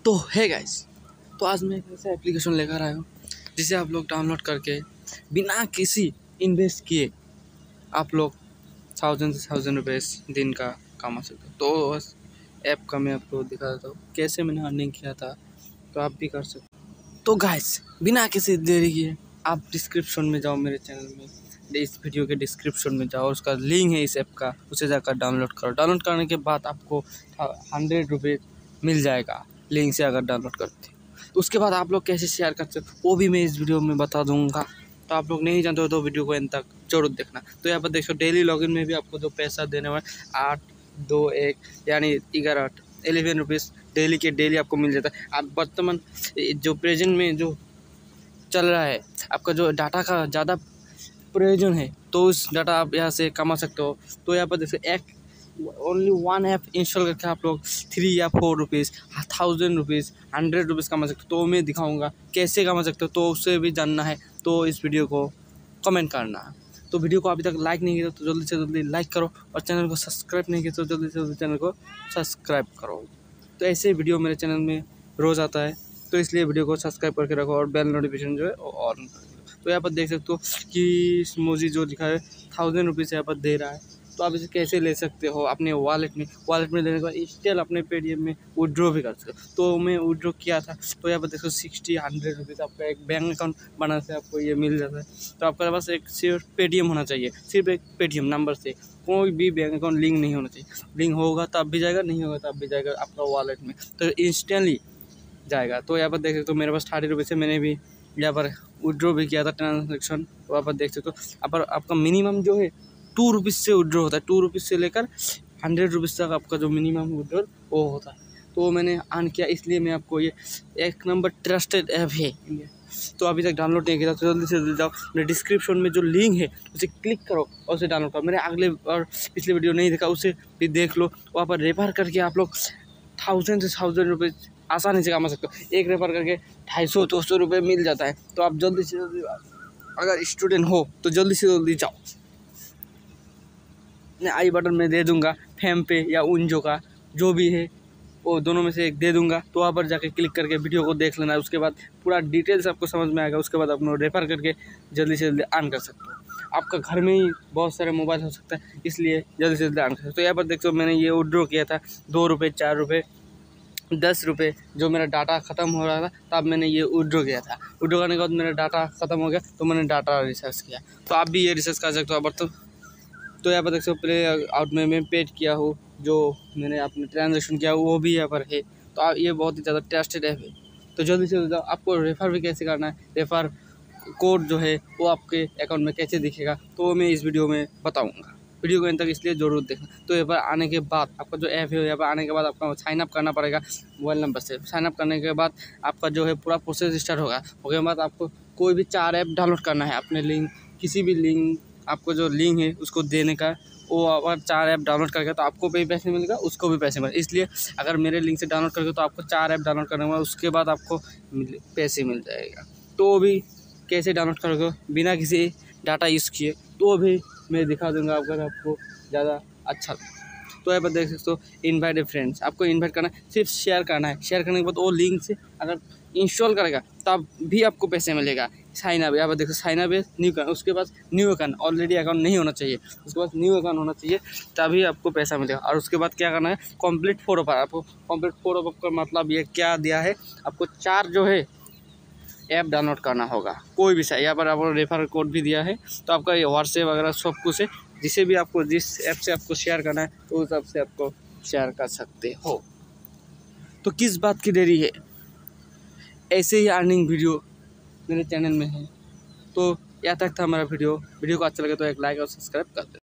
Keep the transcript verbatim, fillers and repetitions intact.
तो है गाइस, तो आज मैं एक ऐसा एप्लीकेशन लेकर आया हूँ जिसे आप लोग डाउनलोड करके बिना किसी इन्वेस्ट किए आप लोग थाउजेंड से थाउजेंड रुपीस दिन का कमा सकते हो। तो बस ऐप का मैं आपको दिखा देता हूँ कैसे मैंने अर्निंग किया था, तो आप भी कर सकते हो। तो गाइस, बिना किसी देरी किए आप डिस्क्रिप्शन में जाओ, मेरे चैनल में इस वीडियो के डिस्क्रिप्शन में जाओ, उसका लिंक है इस ऐप का, उसे जाकर डाउनलोड करो। डाउनलोड करने के बाद आपको हंड्रेड रुपीज़ मिल जाएगा लिंक से अगर डाउनलोड करते हो। तो उसके बाद आप लोग कैसे शेयर कर सकते हो वो भी मैं इस वीडियो में बता दूंगा। तो आप लोग नहीं जानते हो तो वीडियो को एंड तक जरूर देखना। तो यहाँ पर देखो डेली लॉगिन में भी आपको जो पैसा देने वाले आठ दो एक यानी ग्यारह आठ एलेवन रुपीज़ डेली के डेली आपको मिल जाता है। आप वर्तमान जो प्रेजेंट में जो चल रहा है, आपका जो डाटा का ज़्यादा प्रयोजन है तो उस डाटा आप यहाँ से कमा सकते हो। तो यहाँ पर देखो एक ओनली वन ऐप इंस्टॉल करके आप लोग थ्री या four rupees thousand rupees hundred rupees कमा सकते हो। तो मैं दिखाऊंगा कैसे कमा सकते हो, तो उससे भी जानना है तो इस वीडियो को कमेंट करना। तो वीडियो को अभी तक लाइक नहीं किया तो जल्दी से जल्दी लाइक करो, और चैनल को सब्सक्राइब नहीं किया तो जल्दी से जल्दी चैनल को सब्सक्राइब करो। तो ऐसे वीडियो मेरे चैनल में रोज़ आता है, तो इसलिए वीडियो को सब्सक्राइब करके रखो और बेल नोटिफिकेशन जो है ऑन कर दो। तो यहाँ पर देख सकते हो कि स्मोजी जो लिखा है थाउजेंड रुपीज़ यहाँ पर दे रहा है। तो आप इसे कैसे ले सकते हो अपने वॉलेट में, वॉलेट में लेने के बाद स्टिल अपने पेटीएम में विड्रॉ भी कर सकते हो। तो मैं विड्रॉ किया था, तो यहाँ पर देखो सिक्सटी हंड्रेड रुपीज़ आपका एक बैंक अकाउंट बना से आपको ये मिल जाता है। तो आपके पास एक सिर्फ पेटीएम होना चाहिए, सिर्फ एक पेटीएम नंबर से, कोई भी बैंक अकाउंट लिंक नहीं होना चाहिए। लिंक होगा तब भी जाएगा, नहीं होगा तब भी जाएगा आपका वॉलेट में, तो इंस्टेंटली जाएगा। तो यहाँ पर देख सकते हो मेरे पास थर्टी रुपीज़ से मैंने भी यहाँ पर विड्रॉ भी किया था ट्रांजेक्शन। तो यहाँ पर देख सकते हो यहाँ पर आपका मिनिमम जो है टू रुपीज़ से विड्रॉ होता है, टू रुपीज़ से लेकर हंड्रेड रुपीज़ तक आपका जो मिनिमम विड्रॉ वो होता है। तो मैंने ऑन किया, इसलिए मैं आपको ये एक नंबर ट्रस्टेड ऐप है। तो अभी तक डाउनलोड नहीं किया तो जल्दी से जल्दी जाओ, मेरे डिस्क्रिप्शन में जो लिंक है उसे क्लिक करो और उसे डाउनलोड करो। मेरे अगले और पिछले वीडियो नहीं देखा उसे भी देख लो, वहाँ पर रेफर करके आप लोग थाउजेंड से थाउजेंड रुपीज़ आसानी से कमा सकते हो। एक रेफर करके ढाई सौ दो सौ रुपये मिल जाता है। तो आप जल्दी से जल्दी, अगर स्टूडेंट हो तो जल्दी से जल्दी जाओ, मैं आई बटन में दे दूंगा, फेम पे या उनजो का जो भी है वो दोनों में से एक दे दूंगा। तो वहाँ पर जाके क्लिक करके वीडियो को देख लेना, उसके बाद पूरा डिटेल्स आपको समझ में आएगा। उसके बाद आप रेफर करके जल्दी से जल्दी अर्न कर सकते हो। आपका घर में ही बहुत सारे मोबाइल हो सकता है, इसलिए जल्दी से जल्दी अर्न कर सकते हो। तो यहाँ पर देखो मैंने ये विड्रॉ किया था दो रुपये चार रुपये दस रुपये, जो मेरा डाटा ख़त्म हो रहा था तब मैंने ये विड्रॉ किया था। विड्रॉ करने के बाद मेरा डाटा ख़त्म हो गया तो मैंने डाटा रिचार्ज किया। तो आप भी ये रिचार्ज कर सकते हो। अब तो तो यहाँ पर देख सकते हो प्ले आउट में मैं पेड किया हूँ, जो मैंने अपने ट्रांजेक्शन किया वो भी यहाँ पर है। तो ये बहुत ही ज़्यादा ट्रस्टेड ऐप है। तो जल्दी से जल्दी आपको रेफ़र भी कैसे करना है, रेफ़र कोड जो है वो आपके अकाउंट में कैसे दिखेगा तो मैं इस वीडियो में बताऊँगा। वीडियो को एंड तक इसलिए ज़रूर देखना। तो यहाँ पर आने के बाद आपका जो ऐप है, यहाँ पर आने के बाद आपका साइन अप करना पड़ेगा मोबाइल नंबर से। साइन अप करने के बाद आपका जो है पूरा प्रोसेस स्टार्ट होगा। उसके बाद आपको कोई भी चार ऐप डाउनलोड करना है, अपने लिंक किसी भी लिंक आपको जो लिंक है उसको देने का, वो अगर चार ऐप डाउनलोड करके तो आपको भी पैसे मिलेगा, उसको भी पैसे मिलेगा। इसलिए अगर मेरे लिंक से डाउनलोड करके तो आपको चार ऐप डाउनलोड करने होगा, उसके बाद आपको पैसे मिल जाएगा। तो भी कैसे डाउनलोड करोगे बिना किसी डाटा यूज़ किए, तो भी मैं दिखा दूंगा अगर आपको ज़्यादा अच्छा। तो यहाँ पर देख सकते हो इनवाइट फ्रेंड्स, आपको इनवाइट करना है, सिर्फ शेयर करना है। शेयर करने के बाद वो लिंक से अगर इंस्टॉल करेगा तब भी आपको पैसे मिलेगा। साइन अप, यहाँ पर देखो साइन अप है, न्यू अकाउंट, उसके पास न्यू अकाउंट, ऑलरेडी अकाउंट नहीं होना चाहिए, उसके पास न्यू अकाउंट होना चाहिए तभी आपको पैसा मिलेगा। और उसके बाद क्या करना है, कंप्लीट फोर अप। आपको कंप्लीट फोर अप का मतलब ये क्या दिया है, आपको चार जो है ऐप डाउनलोड करना होगा, कोई भी सा। यहाँ पर आपको रेफर कोड भी दिया है, तो आपका ये व्हाट्सएप वगैरह सब कुछ है, जिसे भी आपको जिस ऐप से आपको शेयर करना है तो उस ऐप से आपको शेयर कर सकते हो। तो किस बात की देरी है, ऐसे ही अर्निंग वीडियो मेरे चैनल में है। तो यहाँ तक था हमारा वीडियो। वीडियो को अच्छा लगे तो एक लाइक और सब्सक्राइब कर दे।